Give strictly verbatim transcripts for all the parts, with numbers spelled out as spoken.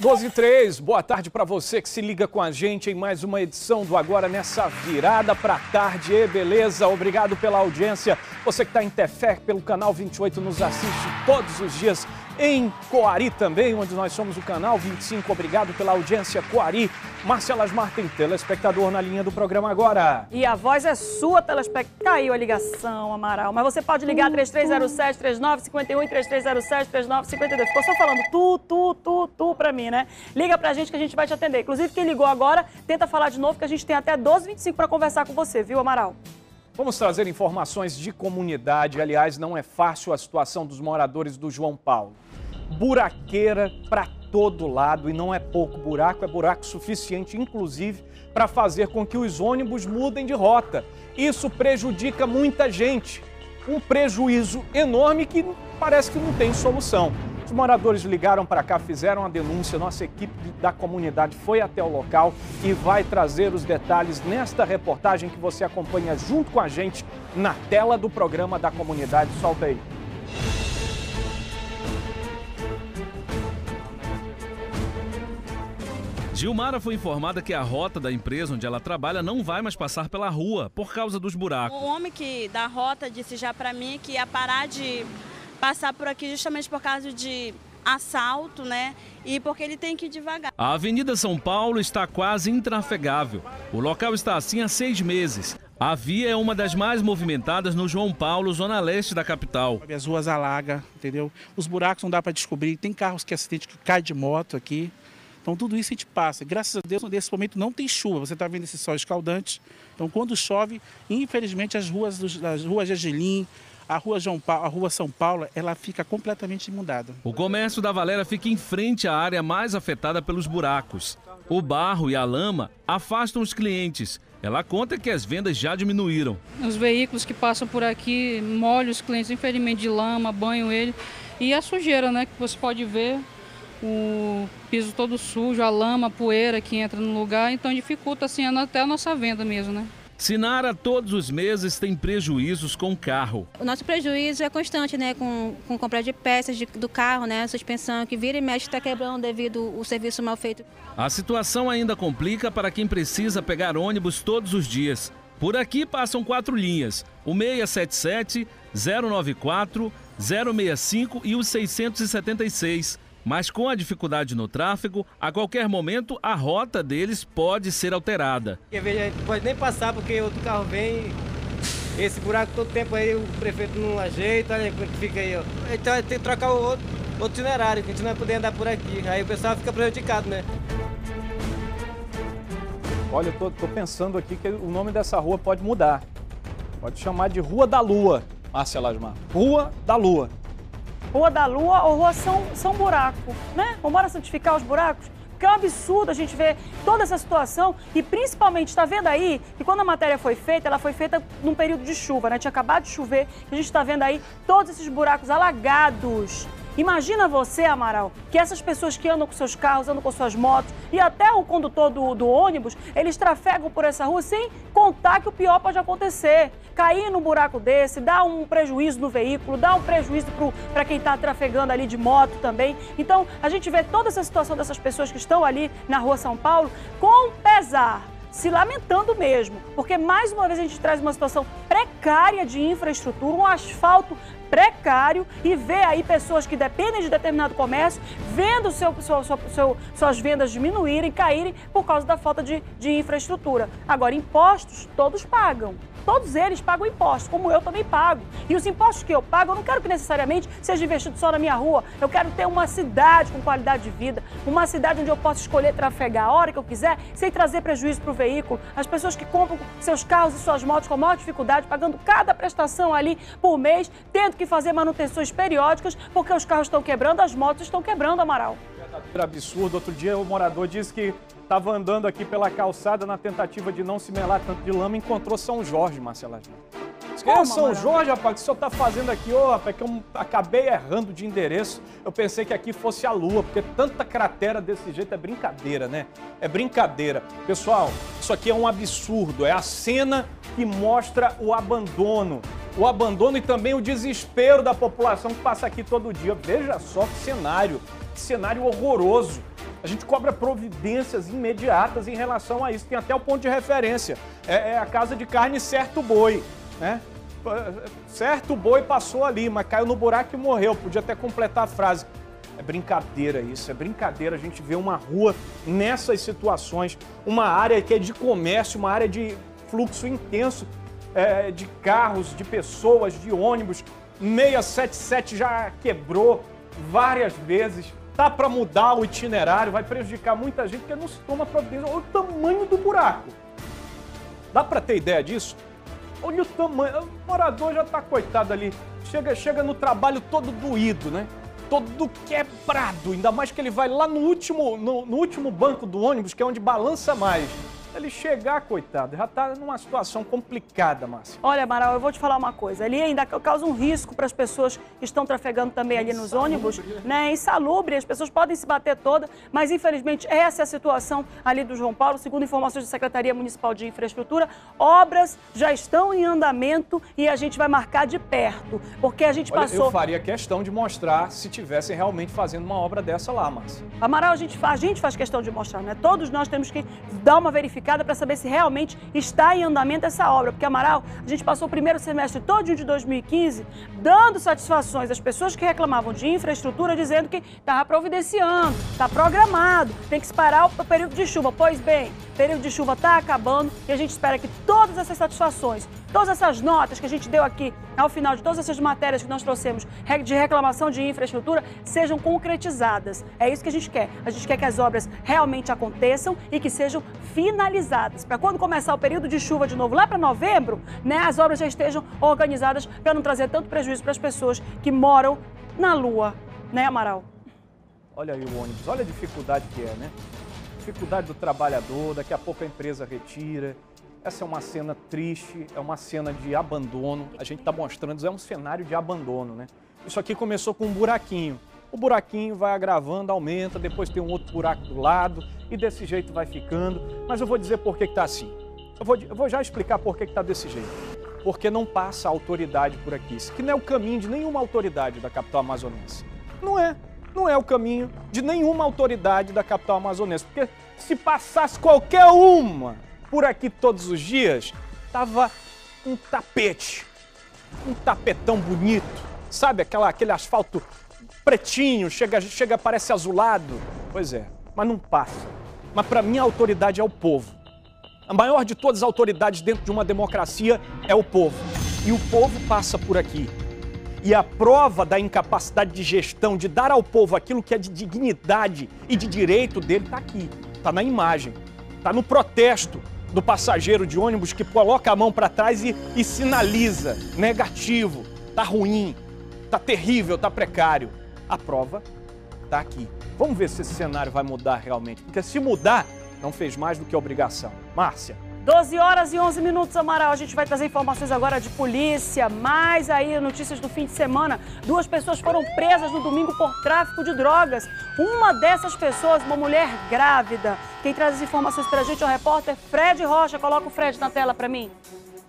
doze e três, boa tarde para você que se liga com a gente em mais uma edição do Agora nessa virada para tarde. E beleza, obrigado pela audiência. Você que está em Tefé, pelo canal vinte e oito, nos assiste todos os dias. Em Coari também, onde nós somos o canal vinte e cinco. Obrigado pela audiência, Coari. Márcia Lasmar tem telespectador na linha do programa agora. E a voz é sua, telespectador. Caiu a ligação, Amaral. Mas você pode ligar três três zero sete, três nove cinco um e três três zero sete, três nove cinco dois. Ficou só falando tu, tu, tu, tu pra mim, né? Liga pra gente que a gente vai te atender. Inclusive, quem ligou agora, tenta falar de novo, que a gente tem até doze e vinte e cinco pra conversar com você, viu, Amaral? Vamos trazer informações de comunidade. Aliás, não é fácil a situação dos moradores do João Paulo. Buraqueira para todo lado, e não é pouco buraco, é buraco suficiente, inclusive, para fazer com que os ônibus mudem de rota. Isso prejudica muita gente, um prejuízo enorme que parece que não tem solução. Os moradores ligaram para cá, fizeram a denúncia, nossa equipe da comunidade foi até o local e vai trazer os detalhes nesta reportagem que você acompanha junto com a gente na tela do programa da comunidade. Solta aí. Gilmara foi informada que a rota da empresa onde ela trabalha não vai mais passar pela rua por causa dos buracos. O homem que da rota disse já para mim que ia parar de passar por aqui justamente por causa de assalto, né? E porque ele tem que ir devagar. A Avenida São Paulo está quase intrafegável. O local está assim há seis meses. A via é uma das mais movimentadas no João Paulo, zona leste da capital. As ruas alagam, entendeu? Os buracos não dá para descobrir. Tem carros que acidente que cai de moto aqui. Então tudo isso a gente passa. Graças a Deus, nesse momento não tem chuva. Você está vendo esse sol escaldante. Então quando chove, infelizmente as ruas, as ruas de Angelim, a rua, João Paulo, a rua São Paulo, ela fica completamente inundada. O comércio da Valéria fica em frente à área mais afetada pelos buracos. O barro e a lama afastam os clientes. Ela conta que as vendas já diminuíram. Os veículos que passam por aqui molham os clientes, infelizmente, de lama, banham ele. E a sujeira, né, que você pode ver. O piso todo sujo, a lama, a poeira que entra no lugar, então dificulta assim até a nossa venda mesmo, né? Sinara todos os meses tem prejuízos com o carro. O nosso prejuízo é constante, né? Com, com compra de peças de, do carro, né? A suspensão que vira e mexe está quebrando devido ao serviço mal feito. A situação ainda complica para quem precisa pegar ônibus todos os dias. Por aqui passam quatro linhas, o seiscentos e setenta e sete, zero nove quatro, zero seis cinco e o seiscentos e setenta e seis. Mas com a dificuldade no tráfego, a qualquer momento a rota deles pode ser alterada. A gente pode nem passar porque outro carro vem, esse buraco todo tempo aí o prefeito não ajeita, olha como fica aí, ó. Então tem que trocar o outro, outro itinerário, que a gente não vai poder andar por aqui, aí o pessoal fica prejudicado, né? Olha, eu tô, tô pensando aqui que o nome dessa rua pode mudar. Pode chamar de Rua da Lua, Márcia Lasmar. Rua da Lua. Rua da Lua ou Rua São, São Buraco, né? Vamos embora santificar os buracos? Porque é um absurdo a gente ver toda essa situação e principalmente, está vendo aí, que quando a matéria foi feita, ela foi feita num período de chuva, né? Tinha acabado de chover, a gente está vendo aí todos esses buracos alagados. Imagina você, Amaral, que essas pessoas que andam com seus carros, andam com suas motos e até o condutor do, do ônibus, eles trafegam por essa rua sem contar que o pior pode acontecer. Cair num buraco desse, dá um prejuízo no veículo, dá um prejuízo para quem está trafegando ali de moto também. Então, a gente vê toda essa situação dessas pessoas que estão ali na Rua São Paulo com pesar, se lamentando mesmo, porque mais uma vez a gente traz uma situação precária de infraestrutura, um asfalto precário e vê aí pessoas que dependem de determinado comércio, vendo seu, seu, seu, seu, suas vendas diminuírem, caírem por causa da falta de, de infraestrutura. Agora, impostos todos pagam. Todos eles pagam impostos, como eu também pago. E os impostos que eu pago, eu não quero que necessariamente seja investido só na minha rua. Eu quero ter uma cidade com qualidade de vida, uma cidade onde eu possa escolher trafegar a hora que eu quiser, sem trazer prejuízo para o veículo. As pessoas que compram seus carros e suas motos com maior dificuldade, pagando cada prestação ali por mês, tendo que fazer manutenções periódicas, porque os carros estão quebrando, as motos estão quebrando, Amaral. Verdadeiro absurdo. Outro dia o morador disse que estava andando aqui pela calçada na tentativa de não se melar tanto de lama e encontrou São Jorge, Marcela. Que é São Jorge, rapaz, o que o senhor está fazendo aqui? Ô, oh, rapaz, que eu acabei errando de endereço. Eu pensei que aqui fosse a Lua, porque tanta cratera desse jeito é brincadeira, né? É brincadeira. Pessoal, isso aqui é um absurdo. É a cena que mostra o abandono. O abandono e também o desespero da população que passa aqui todo dia. Veja só que cenário, que cenário horroroso. A gente cobra providências imediatas em relação a isso. Tem até o ponto de referência. É, é a casa de carne Certo Boi, né? Certo Boi passou ali, mas caiu no buraco e morreu. Podia até completar a frase. É brincadeira isso, é brincadeira a gente ver uma rua nessas situações. Uma área que é de comércio, uma área de fluxo intenso é, de carros, de pessoas, de ônibus. seiscentos e setenta e sete já quebrou várias vezes. Tá para mudar o itinerário, vai prejudicar muita gente porque não se toma providência. Olha o tamanho do buraco. Dá para ter ideia disso? Olha o tamanho. O morador já tá coitado ali. Chega, chega no trabalho todo doído, né? Todo quebrado. Ainda mais que ele vai lá no último, no, no último banco do ônibus, que é onde balança mais. Ele chegar, coitado, já está numa situação complicada, Márcia. Olha, Amaral, eu vou te falar uma coisa. Ali ainda causa um risco para as pessoas que estão trafegando também ali nos ônibus, né? Insalubre, as pessoas podem se bater toda, mas infelizmente essa é a situação ali do João Paulo. Segundo informações da Secretaria Municipal de Infraestrutura, obras já estão em andamento e a gente vai marcar de perto, porque a gente Olha, passou... eu faria questão de mostrar se tivessem realmente fazendo uma obra dessa lá, Márcia. Amaral, a gente, faz, a gente faz questão de mostrar, né? Todos nós temos que dar uma verificada para saber se realmente está em andamento essa obra. Porque, Amaral, a gente passou o primeiro semestre todo de dois mil e quinze dando satisfações às pessoas que reclamavam de infraestrutura, dizendo que estava providenciando, está programado, tem que esperar o período de chuva. Pois bem, o período de chuva está acabando e a gente espera que todas essas satisfações, todas essas notas que a gente deu aqui ao final de todas essas matérias que nós trouxemos de reclamação de infraestrutura sejam concretizadas. É isso que a gente quer. A gente quer que as obras realmente aconteçam e que sejam finalizadas. Para quando começar o período de chuva de novo, lá para novembro, né, as obras já estejam organizadas para não trazer tanto prejuízo para as pessoas que moram na Lua. Né, Amaral? Olha aí o ônibus, olha a dificuldade que é, né? Dificuldade do trabalhador, daqui a pouco a empresa retira. Essa é uma cena triste, é uma cena de abandono. A gente está mostrando, é um cenário de abandono, né? Isso aqui começou com um buraquinho. O buraquinho vai agravando, aumenta, depois tem um outro buraco do lado e desse jeito vai ficando. Mas eu vou dizer por que está assim. Eu vou, eu vou já explicar por que está desse jeito. Porque não passa autoridade por aqui. Isso aqui não é o caminho de nenhuma autoridade da capital amazonense. Não é. Não é o caminho de nenhuma autoridade da capital amazonense. Porque se passasse qualquer uma por aqui todos os dias, tava um tapete, um tapetão bonito, sabe? Aquela, aquele asfalto pretinho, chega, chega, parece azulado. Pois é, mas não passa. Mas para mim a autoridade é o povo. A maior de todas as autoridades dentro de uma democracia é o povo. E o povo passa por aqui. E a prova da incapacidade de gestão, de dar ao povo aquilo que é de dignidade e de direito dele, está aqui, está na imagem, está no protesto do passageiro de ônibus que coloca a mão para trás e, e sinaliza, negativo, tá ruim, tá terrível, tá precário. A prova tá aqui. Vamos ver se esse cenário vai mudar realmente, porque se mudar, não fez mais do que obrigação. Márcia. doze horas e onze minutos, Amaral. A gente vai trazer informações agora de polícia, mais aí notícias do fim de semana. Duas pessoas foram presas no domingo por tráfico de drogas. Uma dessas pessoas, uma mulher grávida. Quem traz as informações pra gente é o repórter Fred Rocha. Coloca o Fred na tela pra mim.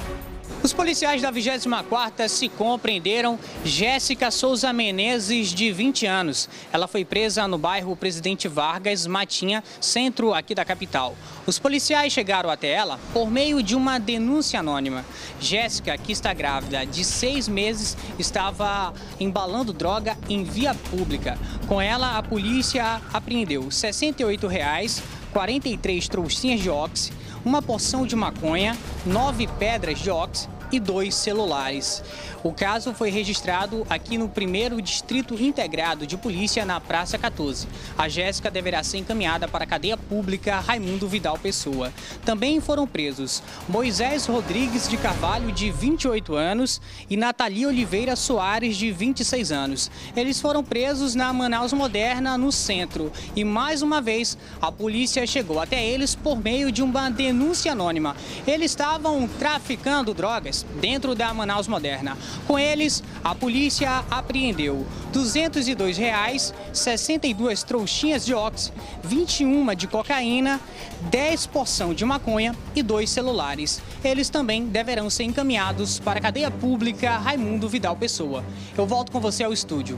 Os policiais da vigésima quarta se compreenderam Jéssica Souza Menezes, de vinte anos. Ela foi presa no bairro Presidente Vargas, Matinha, centro aqui da capital. Os policiais chegaram até ela por meio de uma denúncia anônima. Jéssica, que está grávida de seis meses, estava embalando droga em via pública. Com ela, a polícia apreendeu sessenta e oito reais, quarenta e três trouxinhas de oxi, uma porção de maconha, nove pedras de oxi e dois celulares. O caso foi registrado aqui no primeiro Distrito Integrado de Polícia, na Praça quatorze. A Jéssica deverá ser encaminhada para a cadeia pública Raimundo Vidal Pessoa. Também foram presos Moisés Rodrigues de Carvalho, de vinte e oito anos, e Natalia Oliveira Soares, de vinte e seis anos. Eles foram presos na Manaus Moderna, no centro. E mais uma vez, a polícia chegou até eles por meio de uma denúncia anônima. Eles estavam traficando drogas dentro da Manaus Moderna. Com eles, a polícia apreendeu duzentos e dois reais, sessenta e duas trouxinhas de oxi, vinte e uma de cocaína, dez porção de maconha e dois celulares. Eles também deverão ser encaminhados para a cadeia pública Raimundo Vidal Pessoa. Eu volto com você ao estúdio.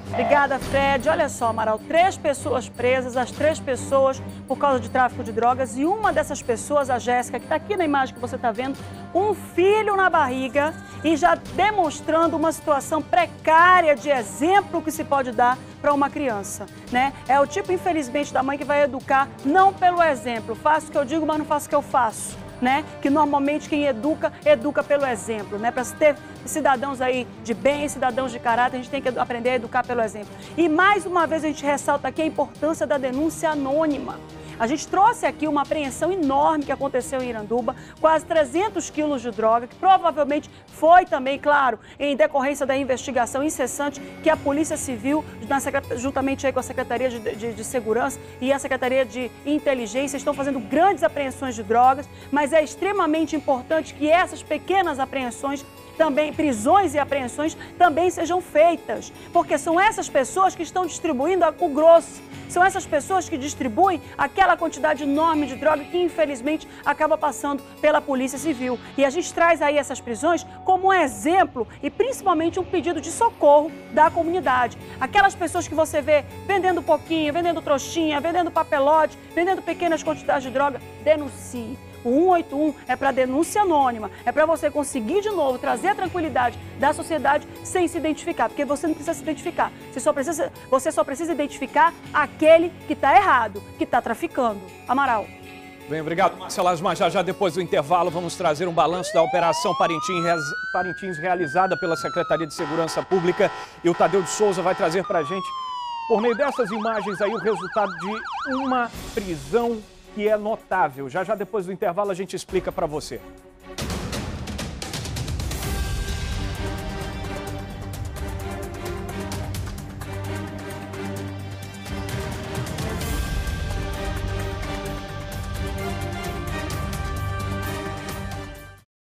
Obrigada, Fred. Olha só, Amaral, três pessoas presas, as três pessoas por causa de tráfico de drogas, e uma dessas pessoas, a Jéssica, que está aqui na imagem que você está vendo, um filho na barriga e já demonstrando uma situação precária de exemplo que se pode dar para uma criança, né? É o tipo, infelizmente, da mãe que vai educar não pelo exemplo, faço o que eu digo, mas não faço o que eu faço, né? Que normalmente quem educa, educa pelo exemplo, né? Para ter cidadãos aí de bem, cidadãos de caráter, a gente tem que aprender a educar pelo exemplo. E mais uma vez a gente ressalta aqui a importância da denúncia anônima. A gente trouxe aqui uma apreensão enorme que aconteceu em Iranduba, quase trezentos quilos de droga, que provavelmente foi também, claro, em decorrência da investigação incessante que a Polícia Civil, na, juntamente aí com a Secretaria de, de, de Segurança e a Secretaria de Inteligência, estão fazendo grandes apreensões de drogas, mas é extremamente importante que essas pequenas apreensões também, prisões e apreensões também sejam feitas, porque são essas pessoas que estão distribuindo o grosso, são essas pessoas que distribuem aquela quantidade enorme de droga que infelizmente acaba passando pela Polícia Civil. E a gente traz aí essas prisões como um exemplo e principalmente um pedido de socorro da comunidade. Aquelas pessoas que você vê vendendo pouquinho, vendendo trouxinha, vendendo papelote, vendendo pequenas quantidades de droga, denuncie. O cento e oitenta e um é para denúncia anônima, é para você conseguir de novo trazer a tranquilidade da sociedade sem se identificar, porque você não precisa se identificar, você só precisa, você só precisa identificar aquele que está errado, que está traficando. Amaral. Bem, obrigado, Marcela Asmar. Já já depois do intervalo vamos trazer um balanço da Operação Parintins, Parintins realizada pela Secretaria de Segurança Pública, e o Tadeu de Souza vai trazer para a gente, por meio dessas imagens aí, o resultado de uma prisão que é notável. Já já depois do intervalo a gente explica para você.